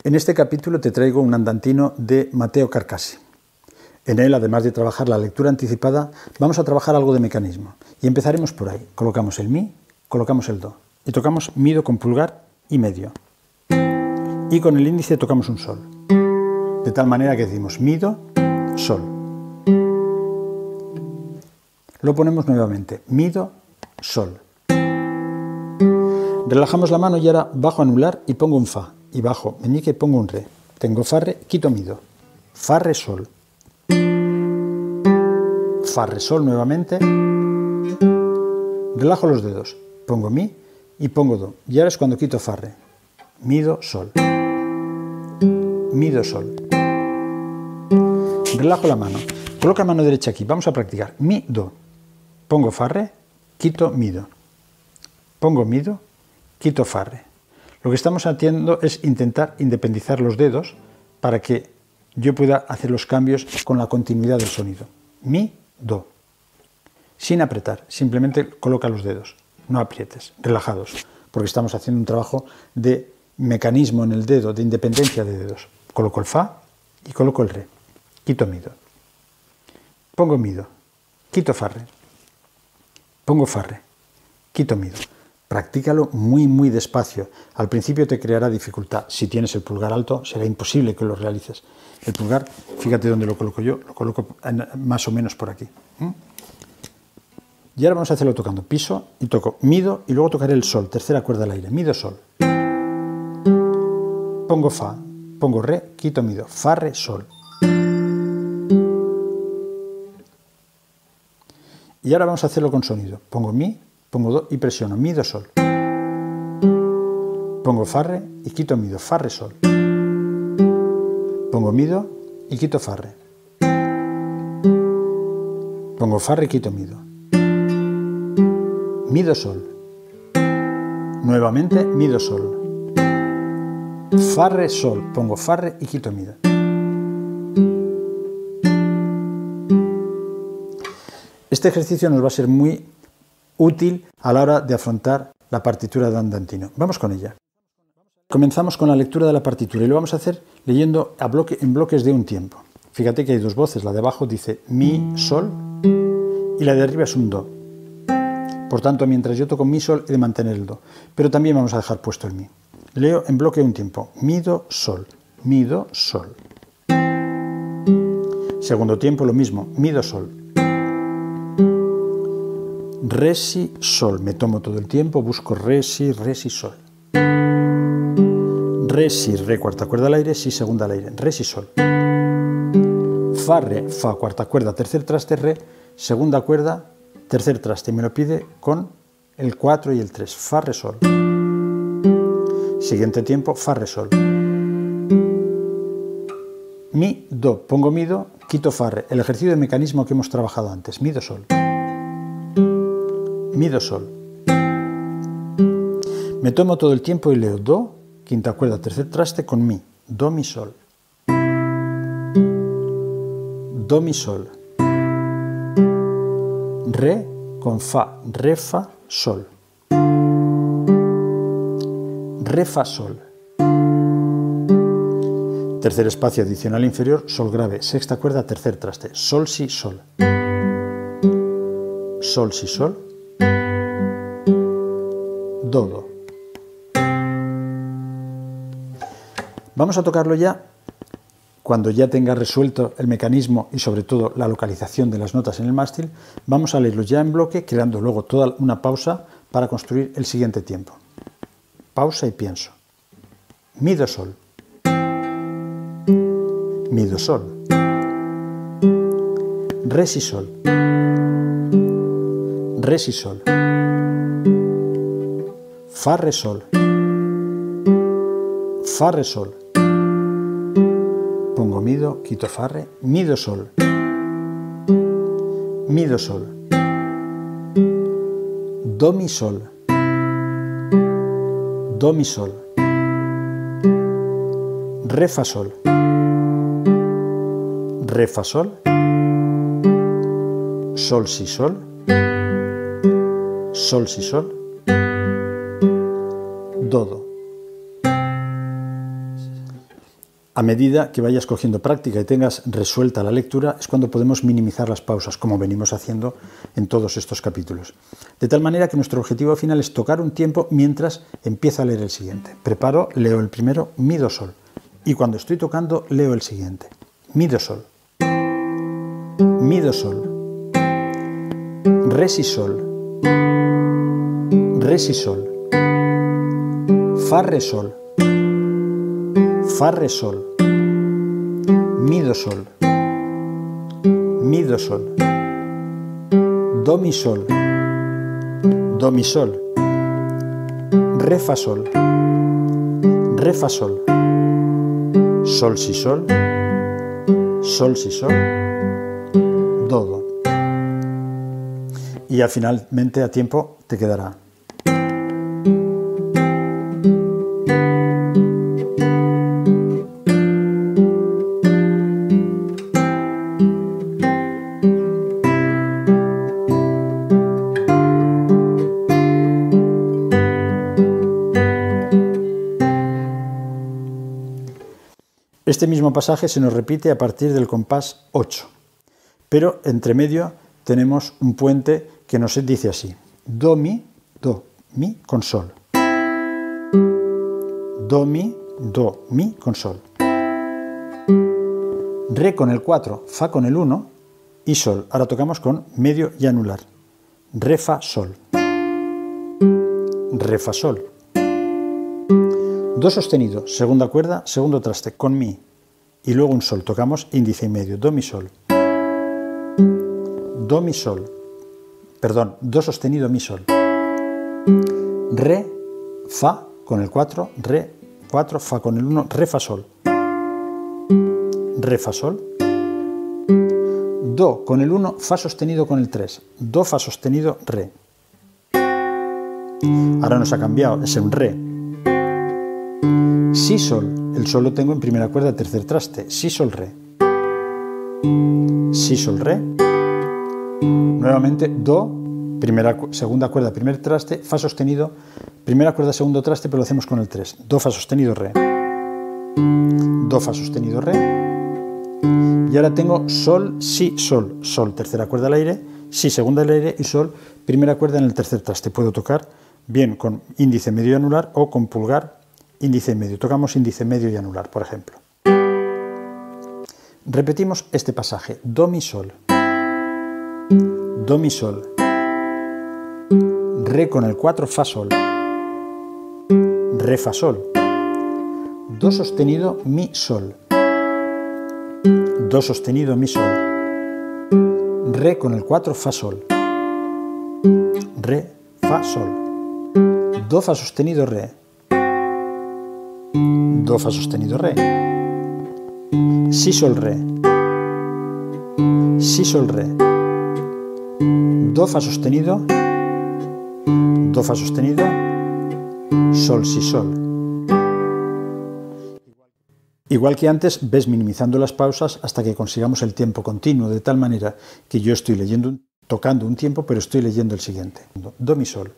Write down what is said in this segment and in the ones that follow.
En este capítulo te traigo un andantino de Matteo Carcassi. En él, además de trabajar la lectura anticipada, vamos a trabajar algo de mecanismo. Y empezaremos por ahí. Colocamos el mi, colocamos el do. Y tocamos mi, do con pulgar y medio. Y con el índice tocamos un sol. De tal manera que decimos mi, do, sol. Lo ponemos nuevamente. Mi, do, sol. Relajamos la mano y ahora bajo anular y pongo un fa. Y bajo meñique y pongo un re. Tengo fa, re, quito mi, do. Fa, re, sol. Fa, re, sol nuevamente. Relajo los dedos. Pongo mi y pongo do. Y ahora es cuando quito fa, re. Mi, do, sol. Mi, do, sol. Relajo la mano. Coloca mano derecha aquí. Vamos a practicar. Mi, do. Pongo fa, re, quito mi, do. Pongo mi, do, quito fa, re. Lo que estamos haciendo es intentar independizar los dedos para que yo pueda hacer los cambios con la continuidad del sonido. Mi, do. Sin apretar, simplemente coloca los dedos. No aprietes, relajados, porque estamos haciendo un trabajo de mecanismo en el dedo, de independencia de dedos. Coloco el fa y coloco el re. Quito mi, do. Pongo mi, do. Quito fa, re. Pongo fa, re. Quito mi, do. Practícalo muy despacio. Al principio te creará dificultad. Si tienes el pulgar alto, será imposible que lo realices. El pulgar, fíjate dónde lo coloco yo, lo coloco más o menos por aquí. Y ahora vamos a hacerlo tocando. Piso y toco mi, do y luego tocaré el sol, tercera cuerda al aire. Mi, do, sol. Pongo fa, pongo re, quito mi, do. Fa, re, sol. Y ahora vamos a hacerlo con sonido. Pongo mi, pongo do y presiono mi, do, sol. Pongo fa, re y quito mi, do. Fa, re, sol. Pongo mi, do y quito fa, re. Pongo fa, re y quito mi, do. Mi, do, sol. Nuevamente mi, do, sol. Fa, re, sol. Pongo fa, re y quito mi, do. Este ejercicio nos va a ser muy útil a la hora de afrontar la partitura de andantino. Vamos con ella. Comenzamos con la lectura de la partitura y lo vamos a hacer leyendo en bloques de un tiempo. Fíjate que hay dos voces, la de abajo dice mi, sol y la de arriba es un do. Por tanto, mientras yo toco mi, sol, he de mantener el do. Pero también vamos a dejar puesto el mi. Leo en bloque de un tiempo. Mi, do, sol. Mi, do, sol. Segundo tiempo lo mismo. Mi, do, sol. Re, si, sol. Me tomo todo el tiempo, busco re, si, sol. Re, si, re, cuarta cuerda al aire, si, segunda al aire. Re, si, sol. Fa, re, fa, cuarta cuerda, tercer traste, re, segunda cuerda, tercer traste. Me lo pide con el 4 y el 3. Fa, re, sol. Siguiente tiempo, fa, re, sol. Mi, do. Pongo mi, do, quito fa, re. El ejercicio de mecanismo que hemos trabajado antes. Mi, do, sol. Mi, do, sol. Me tomo todo el tiempo y leo do, quinta cuerda, tercer traste con mi. Do, mi, sol. Do, mi, sol. Re con fa, re, fa, sol. Re, fa, sol. Tercer espacio adicional inferior, sol grave, sexta cuerda, tercer traste. Sol, si, sol. Sol, si, sol. Do, do. Vamos a tocarlo ya cuando ya tenga resuelto el mecanismo y sobre todo la localización de las notas en el mástil. Vamos a leerlo ya en bloque, creando luego toda una pausa para construir el siguiente tiempo. Pausa y pienso. Mi, do, sol. Mi, do, sol. Re, si, sol. Re, si, sol. Fa, re, sol. Fa, re, sol. Pongo mi, do, quito fa, re. Mi, do, sol. Mi, do, sol. Do, mi, sol. Do, mi, sol. Re, fa, sol. Re, fa, sol. Sol, si, sol. Sol, si, sol. Do, do. A medida que vayas cogiendo práctica y tengas resuelta la lectura, es cuando podemos minimizar las pausas, como venimos haciendo en todos estos capítulos. De tal manera que nuestro objetivo final es tocar un tiempo mientras empiezo a leer el siguiente. Preparo, leo el primero, mi, do, sol. Y cuando estoy tocando, leo el siguiente. Mi, do, sol. Mi, do, sol. Re, si, sol. Re, si, sol. Fa, re, sol. Fa, re, sol. Mi, do, sol. Mi, do, sol. Do, mi, sol. Do, mi, sol. Re, fa, sol. Re, fa, sol. Sol, si, sol. Sol, si, sol. Do, do. Y finalmente a tiempo te quedará. Este mismo pasaje se nos repite a partir del compás 8, pero entre medio tenemos un puente que nos dice así: do, mi con sol. Do, mi con sol. Re con el 4, fa con el 1 y sol. Ahora tocamos con medio y anular. Re, fa, sol. Re, fa, sol. Do sostenido, segunda cuerda, segundo traste, con mi. Y luego un sol, tocamos índice y medio, do, mi, sol. Do, mi, sol. Perdón, do sostenido, mi, sol. Re, fa con el 4, re, 4, fa con el 1, re, fa, sol. Re, fa, sol. Do con el 1, fa sostenido con el 3, do, fa sostenido, re. Ahora nos ha cambiado, es un re. Si, sol, el sol lo tengo en primera cuerda, tercer traste, si, sol, re. Si, sol, re. Nuevamente, do, segunda cuerda, primer traste, fa sostenido, primera cuerda, segundo traste, pero lo hacemos con el 3. Do, fa sostenido, re. Do, fa sostenido, re. Y ahora tengo sol, si, sol. Sol, tercera cuerda al aire, si, segunda al aire y sol, primera cuerda en el tercer traste. Puedo tocar bien con índice medio y anular o con pulgar, índice medio. Tocamos índice medio y anular, por ejemplo. Repetimos este pasaje. Do, mi, sol. Do, mi, sol. Re con el 4, fa, sol. Re, fa, sol. Do sostenido, mi, sol. Do sostenido, mi, sol. Re con el 4, fa, sol. Re, fa, sol. Do, fa sostenido, re. Do, fa sostenido, re. Si, sol, re. Si, sol, re. Do, fa sostenido. Do, fa sostenido. Sol, si, sol. Igual que antes, ves minimizando las pausas hasta que consigamos el tiempo continuo, de tal manera que yo estoy leyendo, tocando un tiempo, pero estoy leyendo el siguiente. Do, mi, sol.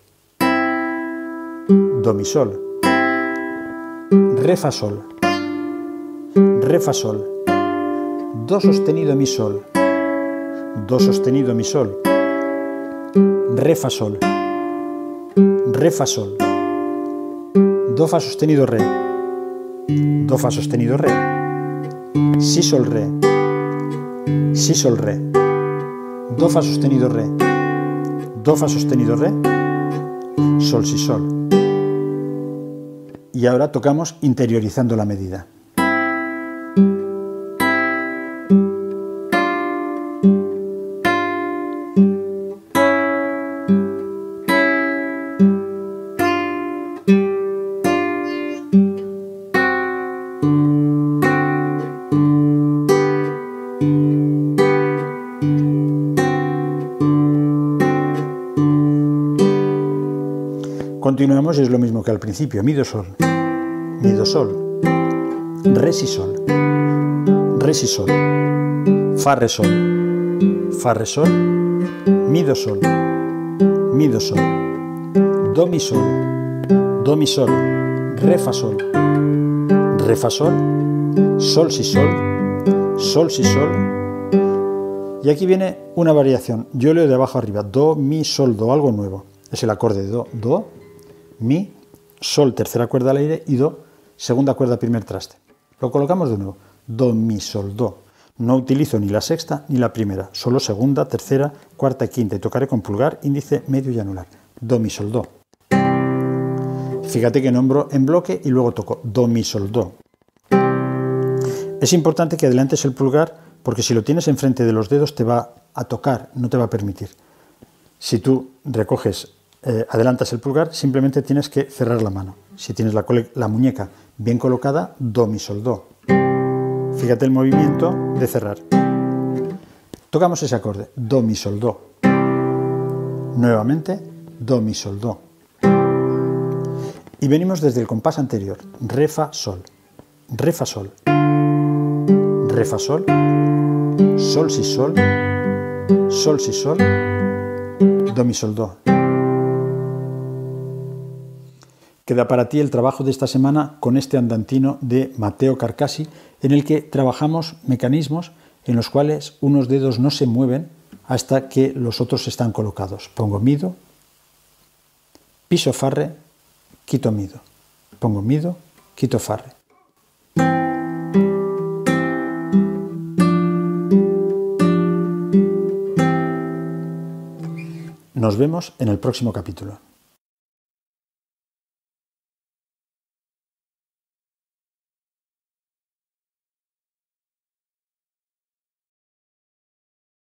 Do, mi, sol. Re, fa, sol. Re, fa, sol. Do sostenido, mi, sol. Do sostenido, mi, sol. Re, fa, sol. Re, fa, sol. Do, fa sostenido, re. Do, fa sostenido, re. Si, sol, re. Si, sol, re. Do, fa sostenido, re. Do, fa sostenido, re. Sol, si, sol. Y ahora tocamos interiorizando la medida. Continuamos, es lo mismo que al principio. Mi, do, sol. Mi, do, sol. Re, si, sol. Re, si, sol. Fa, re, sol. Fa, re, sol. Mi, do, sol. Mi, do, sol. Do, mi, sol. Do, mi, sol. Re, fa, sol. Re, fa, sol. sol, si, sol, sol, si, sol. Y aquí viene una variación. Yo leo de abajo arriba, do, mi, sol, do, algo nuevo. Es el acorde de do, do, mi, sol, tercera cuerda al aire y do, segunda cuerda, primer traste. Lo colocamos de nuevo, do, mi, sol, do. No utilizo ni la sexta ni la primera, solo segunda, tercera, cuarta y quinta. Y tocaré con pulgar, índice, medio y anular. Do, mi, sol, do. Fíjate que nombro en bloque y luego toco do, mi, sol, do. Es importante que adelantes el pulgar porque si lo tienes enfrente de los dedos te va a tocar, no te va a permitir. Si tú recoges, adelantas el pulgar, simplemente tienes que cerrar la mano. Si tienes la muñeca bien colocada, do, mi, sol, do. Fíjate el movimiento de cerrar. Tocamos ese acorde, do, mi, sol, do. Nuevamente, do, mi, sol, do. Y venimos desde el compás anterior, re, fa, sol, re, fa, sol, re, fa, sol, sol, si, sol, sol, si, sol, do, mi, sol, do. Queda para ti el trabajo de esta semana con este andantino de Matteo Carcassi, en el que trabajamos mecanismos en los cuales unos dedos no se mueven hasta que los otros están colocados. Pongo mido, piso farre, quito mido. Pongo mido, quito farre. Nos vemos en el próximo capítulo.